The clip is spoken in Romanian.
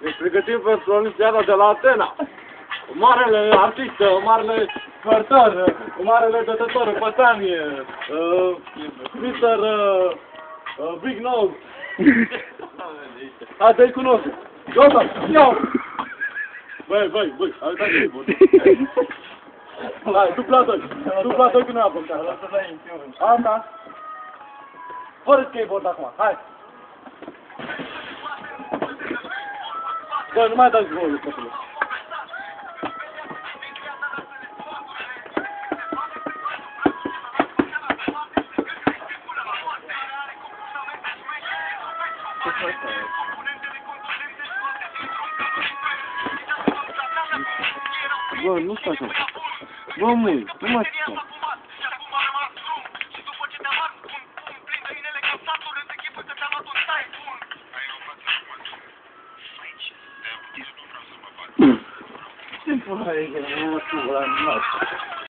Ne pregătim pentru Olimpiada de la Atena. Marele artist, marele cărtăr, marele dătător, pătanie, Mr. Big Nose. Hai să-i cunosc. Gata, iau! Băi, arătați-i, bun. Hai, dupla-toi că nu apă. Asta. Fără skateboard acum, hai. Bă, nu mai dați golul, copilul. Bă, nu stai așa. Bă, măi, nu mai stai. Ce pula e, că nu mă știu, ăla nu